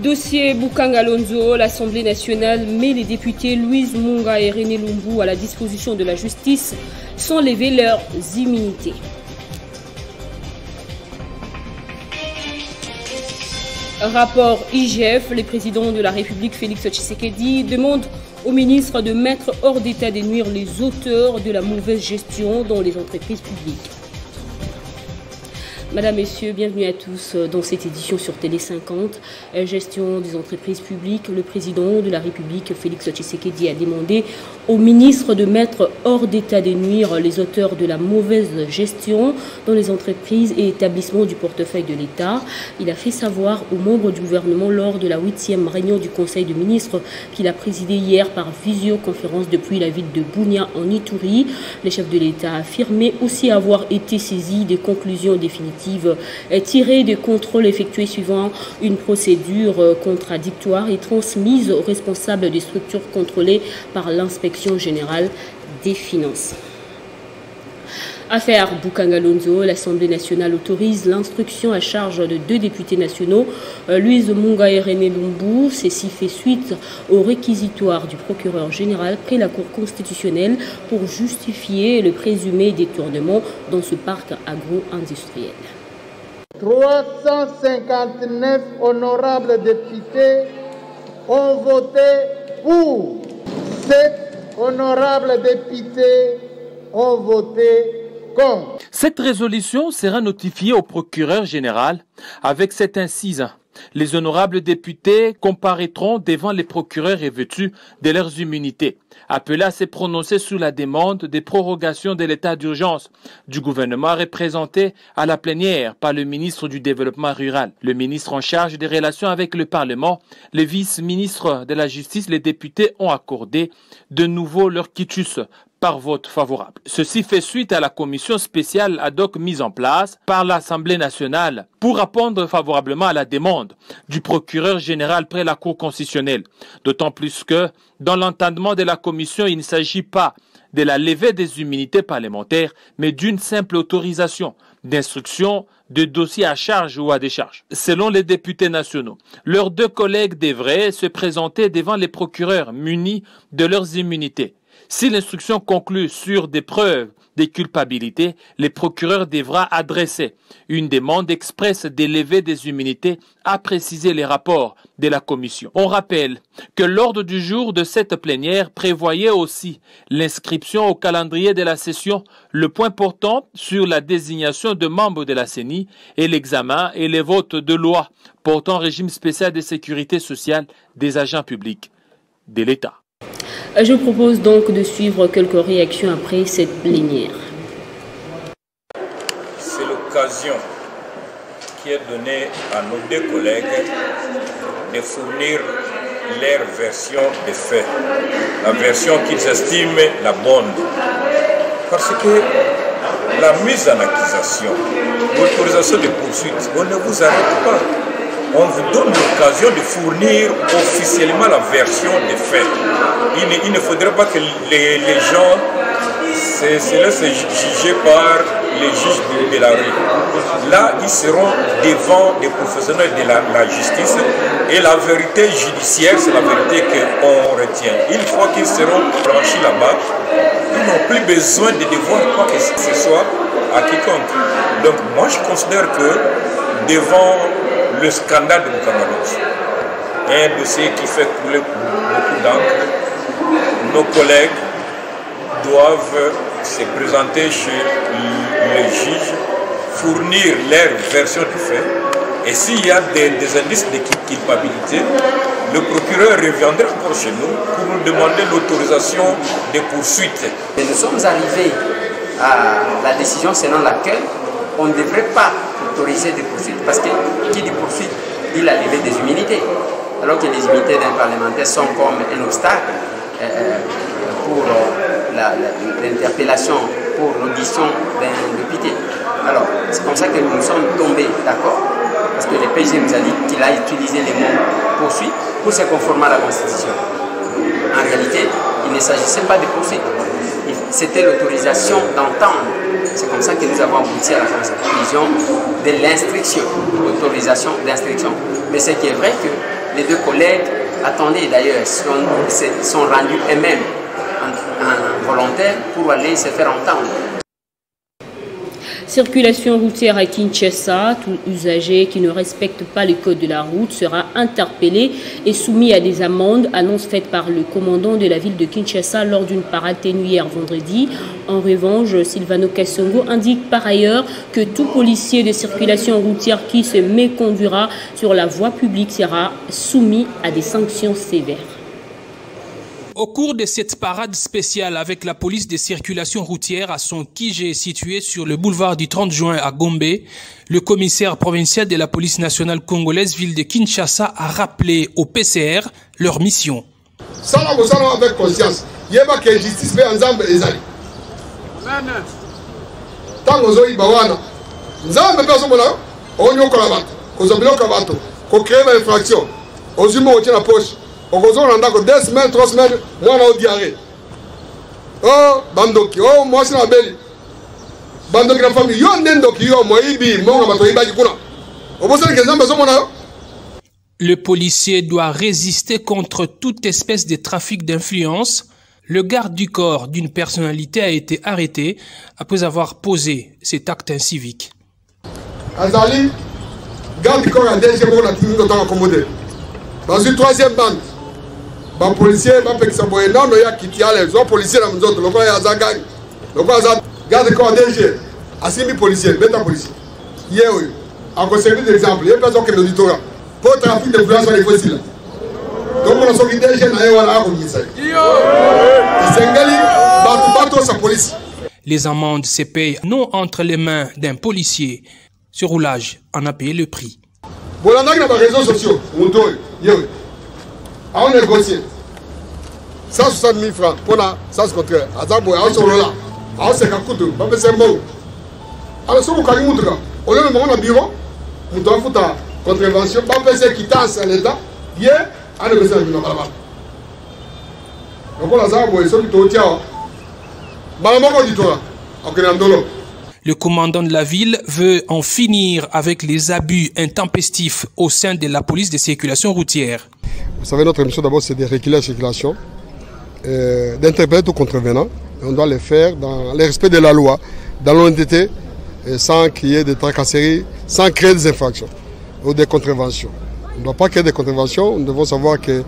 Dossier Bukanga Lonzo, l'Assemblée nationale met les députés Louise Munga et René Lumbu à la disposition de la justice sans lever leurs immunités. Rapport IGF, le président de la République Félix Tshisekedi demande au ministre de mettre hors d'état de nuire les auteurs de la mauvaise gestion dans les entreprises publiques. Madame, Messieurs, bienvenue à tous dans cette édition sur Télé 50. Gestion des entreprises publiques, le président de la République, Félix Tshisekedi, a demandé au ministre de mettre hors d'état de nuire les auteurs de la mauvaise gestion dans les entreprises et établissements du portefeuille de l'État. Il a fait savoir aux membres du gouvernement lors de la 8e réunion du Conseil de ministres qu'il a présidé hier par visioconférence depuis la ville de Bunia en Ituri. Le chef de l'État a affirmé aussi avoir été saisi des conclusions définitives tirées des contrôles effectués suivant une procédure contradictoire et transmise aux responsables des structures contrôlées par l'inspection générale des finances. Affaire Bukanga Lonzo, l'Assemblée nationale autorise l'instruction à charge de 2 députés nationaux, Louise Munga et René Lumbu. Ceci fait suite au réquisitoire du procureur général près la Cour constitutionnelle pour justifier le présumé détournement dans ce parc agro-industriel. 359 honorables députés ont voté pour. 7 honorables députés ont voté contre. Cette résolution sera notifiée au procureur général avec cette incise. Les honorables députés comparaîtront devant les procureurs revêtus de leurs immunités, appelés à se prononcer sur la demande des prorogations de l'état d'urgence du gouvernement représenté à la plénière par le ministre du Développement rural, le ministre en charge des relations avec le Parlement, le vice-ministre de la Justice. Les députés ont accordé de nouveau leur quitus par vote favorable. Ceci fait suite à la commission spéciale ad hoc mise en place par l'Assemblée nationale pour répondre favorablement à la demande du procureur général près la Cour constitutionnelle. D'autant plus que, dans l'entendement de la commission, il ne s'agit pas de la levée des immunités parlementaires, mais d'une simple autorisation d'instruction de dossiers à charge ou à décharge. Selon les députés nationaux, leurs 2 collègues devraient se présenter devant les procureurs munis de leurs immunités. Si l'instruction conclut sur des preuves de culpabilité, le procureur devra adresser une demande expresse d'élever des immunités à préciser les rapports de la commission. On rappelle que l'ordre du jour de cette plénière prévoyait aussi l'inscription au calendrier de la session, le point portant sur la désignation de membres de la CENI et l'examen et les votes de loi portant régime spécial de sécurité sociale des agents publics de l'État. Je propose donc de suivre quelques réactions après cette plénière. C'est l'occasion qui est donnée à nos 2 collègues de fournir leur version des faits, la version qu'ils estiment la bonne. Parce que la mise en accusation, l'autorisation de poursuite, on ne vous arrête pas. On vous donne l'occasion de fournir officiellement la version des faits. Il ne faudrait pas que les gens se laissent juger par les juges de la rue. Là, ils seront devant des professionnels de la justice et la vérité judiciaire, c'est la vérité qu'on retient. Une fois qu'ils seront franchis là-bas, ils n'ont plus besoin de devoir quoi que ce soit à quiconque. Donc moi, je considère que devant le scandale de Bukanga Lonzo, un dossier qui fait couler beaucoup d'encre, nos collègues doivent se présenter chez le juge, fournir leur version du fait, et s'il y a des indices de culpabilité, le procureur reviendra encore chez nous pour nous demander l'autorisation des poursuites. Et nous sommes arrivés à la décision selon laquelle on ne devrait pas autoriser des poursuites, parce que qui dit poursuite dit la levée des immunités, alors que les immunités d'un parlementaire sont comme un obstacle pour l'interpellation, pour l'audition d'un député. Alors, c'est comme ça que nous sommes tombés d'accord, parce que le PG nous a dit qu'il a utilisé les mots poursuite pour se conformer à la Constitution. En réalité, il ne s'agissait pas de poursuite. C'était l'autorisation d'entendre. C'est comme ça que nous avons abouti à la conclusion de l'instruction, l'autorisation d'instruction. Mais ce qui est vrai que les deux collègues attendaient d'ailleurs, sont rendus eux-mêmes volontaires pour aller se faire entendre. Circulation routière à Kinshasa, tout usager qui ne respecte pas le code de la route sera interpellé et soumis à des amendes, annonce faite par le commandant de la ville de Kinshasa lors d'une parade ténuière vendredi. En revanche, Silvano Kassongo indique par ailleurs que tout policier de circulation routière qui se méconduira sur la voie publique sera soumis à des sanctions sévères. Au cours de cette parade spéciale avec la police de circulation routière à son QG situé sur le boulevard du 30 juin à Gombe, le commissaire provincial de la police nationale congolaise ville de Kinshasa a rappelé au PCR leur mission. Ça avec conscience. Il y a pas que justice fait ensemble les alliés. Tant que vous bawana, nous avons besoin de on y collabore, on s'oblige qu'on crée une infraction, on se met au la poche. On va se 2 semaines, 3 semaines, moi on a diarrhée. Oh, Bandoki, oh, moi c'est la belle. Bandoki la famille, yo nendoki, yo, moi ibi, moi on va ibi kuna. On va se dire que ça besoin mon. Le policier doit résister contre toute espèce de trafic d'influence. Le garde du corps d'une personnalité a été arrêté après avoir posé cet acte incivique. Azali, garde du corps a déjà pour la accommodé. Dans une 3e bande, les policiers, non, il y a qui les autres policiers, les autres, le Azagani, le garde corps DG, assis policiers, bêta policier. Hier, en service d'exemple, il y a personne qui est l'auditorat. Pour le trafic de violence, il faut donc on a sorti DG, les amendes se payent non entre les mains d'un policier. Ce roulage en a payé le prix. Bon, on a des réseaux sociaux, on négocie 160 000 francs pour la sens contraire. On a on s'est capoté, on peut faire bon. Alors, si on a on a un bureau, on doit faire contravention, on peut faire quittance à l'État, hier, on a besoin de nous. Donc, on a ça, on Le commandant de la ville veut en finir avec les abus intempestifs au sein de la police de circulation routière. Vous savez, notre mission d'abord, c'est de réguler la circulation, d'interpeller tout contrevenant. On doit le faire dans le respect de la loi, dans l'honnêteté, sans qu'il y ait de tracasseries, sans créer des infractions ou des contraventions. On ne doit pas créer des contraventions. Nous devons savoir que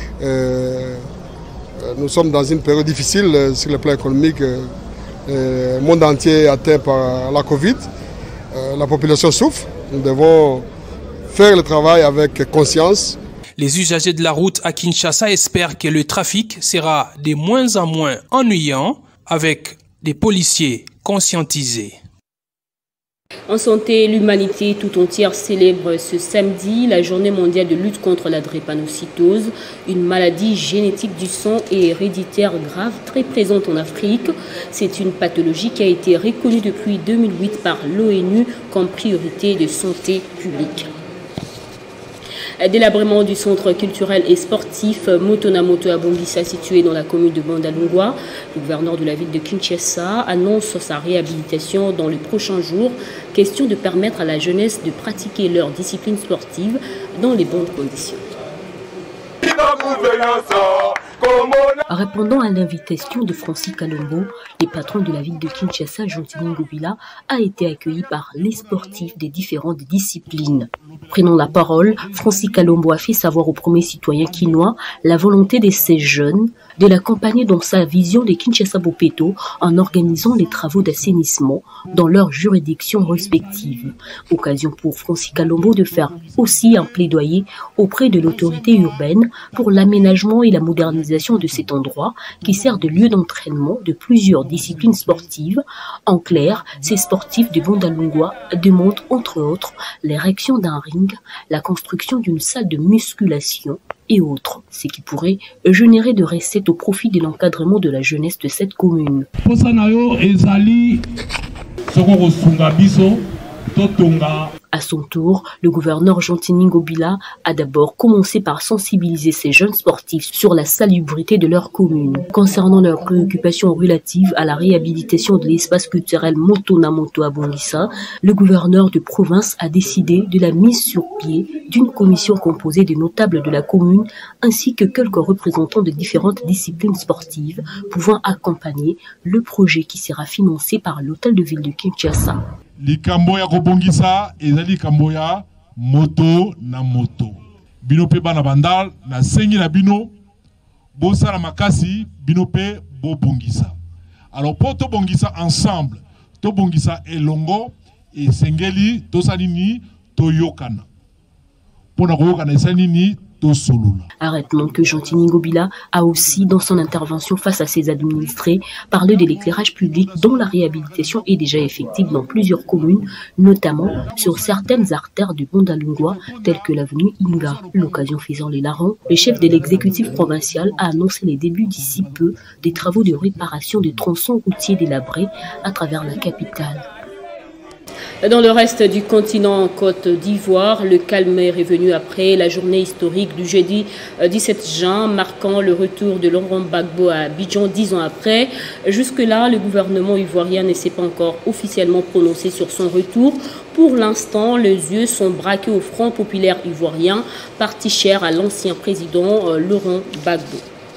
nous sommes dans une période difficile sur le plan économique. Le monde entier est atteint par la Covid. La population souffre. Nous devons faire le travail avec conscience. Les usagers de la route à Kinshasa espèrent que le trafic sera de moins en moins ennuyant avec des policiers conscientisés. En santé, l'humanité tout entière célèbre ce samedi la journée mondiale de lutte contre la drépanocytose, une maladie génétique du sang et héréditaire grave très présente en Afrique. C'est une pathologie qui a été reconnue depuis 2008 par l'ONU comme priorité de santé publique. Délabrement du centre culturel et sportif Motonamoto à Bongissa, situé dans la commune de Bandalungwa. Le gouverneur de la ville de Kinshasa annonce sa réhabilitation dans les prochains jours. Question de permettre à la jeunesse de pratiquer leur discipline sportive dans les bonnes conditions. Répondant à l'invitation de Francis Kalombo, le patron de la ville de Kinshasa, Jean-Tini Ngobila, a été accueilli par les sportifs des différentes disciplines. Prenant la parole, Francis Kalombo a fait savoir aux premiers citoyens kinois la volonté de ces jeunes de l'accompagner dans sa vision de Kinshasa Bopeto en organisant les travaux d'assainissement dans leurs juridictions respectives. Occasion pour Francis Kalombo de faire aussi un plaidoyer auprès de l'autorité urbaine pour l'aménagement et la modernisation de cet endroit qui sert de lieu d'entraînement de plusieurs disciplines sportives. En clair, ces sportifs de Bandalungwa demandent entre autres l'érection d'un ring, la construction d'une salle de musculation et autres, ce qui pourrait générer de recettes au profit de l'encadrement de la jeunesse de cette commune. À son tour, le gouverneur Jean-Tini Ngobila a d'abord commencé par sensibiliser ces jeunes sportifs sur la salubrité de leur commune. Concernant leurs préoccupations relatives à la réhabilitation de l'espace culturel Motona Moto à Bongissa, le gouverneur de province a décidé de la mise sur pied d'une commission composée de notables de la commune ainsi que quelques représentants de différentes disciplines sportives pouvant accompagner le projet qui sera financé par l'hôtel de ville de Kinshasa. Likambo ya kobongisa ezali likambo ya moto na moto. Bino pe bana bandal na sengi na bino bosala makasi bino pe bo bongisa. Alors pour to bongisa ensemble, to bongisa elongo et sengeli to salini to yokana. Pour na yokana salini to solula. Arrêtement que Jean-Tini Ngobila a aussi, dans son intervention face à ses administrés, parlé de l'éclairage public dont la réhabilitation est déjà effective dans plusieurs communes, notamment sur certaines artères du Bondalungwa, telles que l'avenue Inga. L'occasion faisant les larrons, le chef de l'exécutif provincial a annoncé les débuts d'ici peu des travaux de réparation des tronçons routiers délabrés à travers la capitale. Dans le reste du continent en Côte d'Ivoire, le calme est revenu après la journée historique du jeudi 17 juin, marquant le retour de Laurent Gbagbo à Abidjan 10 ans après. Jusque-là, le gouvernement ivoirien ne s'est pas encore officiellement prononcé sur son retour. Pour l'instant, les yeux sont braqués au Front populaire ivoirien, parti cher à l'ancien président Laurent Gbagbo.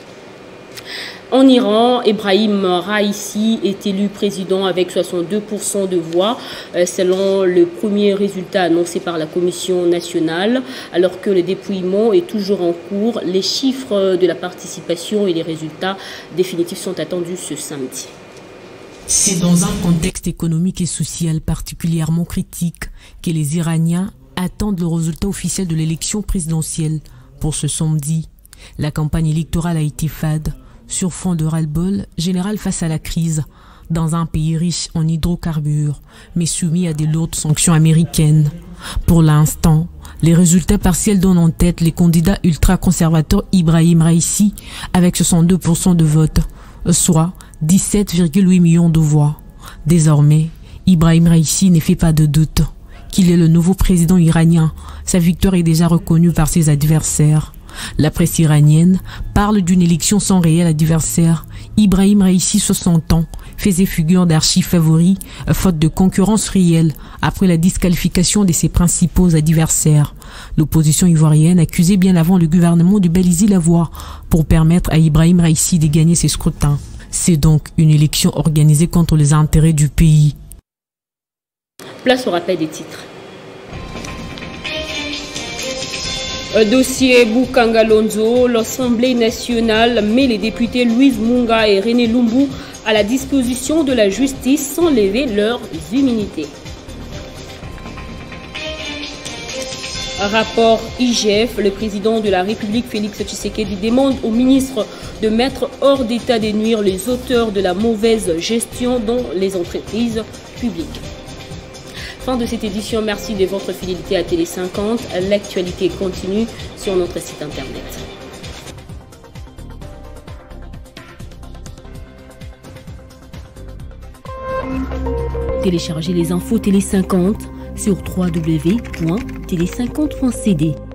En Iran, Ebrahim Raïssi est élu président avec 62% de voix, selon le premier résultat annoncé par la Commission nationale. Alors que le dépouillement est toujours en cours, les chiffres de la participation et les résultats définitifs sont attendus ce samedi. C'est dans un contexte économique et social particulièrement critique que les Iraniens attendent le résultat officiel de l'élection présidentielle. Pour ce samedi, la campagne électorale a été fade, sur fond de ras-le-bol général face à la crise, dans un pays riche en hydrocarbures, mais soumis à des lourdes sanctions américaines. Pour l'instant, les résultats partiels donnent en tête les candidats ultra-conservateurs Ibrahim Raïssi avec 62% de vote, soit 17,8 millions de voix. Désormais, Ibrahim Raïssi ne fait pas de doute qu'il est le nouveau président iranien. Sa victoire est déjà reconnue par ses adversaires. La presse iranienne parle d'une élection sans réel adversaire. Ibrahim Raïssi, 60 ans, faisait figure d'archi-favori, faute de concurrence réelle, après la disqualification de ses principaux adversaires. L'opposition ivoirienne accusait bien avant le gouvernement de baliser la voie pour permettre à Ibrahim Raïssi de gagner ses scrutins. C'est donc une élection organisée contre les intérêts du pays. Place au rappel des titres. Dossier Boukangalonzo, l'Assemblée nationale met les députés Louise Munga et René Lumbu à la disposition de la justice sans lever leurs immunités. Rapport IGF, le président de la République Félix Tshisekedi demande au ministre de mettre hors d'état de nuire les auteurs de la mauvaise gestion dans les entreprises publiques. Fin de cette édition, merci de votre fidélité à Télé 50. L'actualité continue sur notre site internet. Téléchargez les infos Télé 50 sur www.tele50.cd.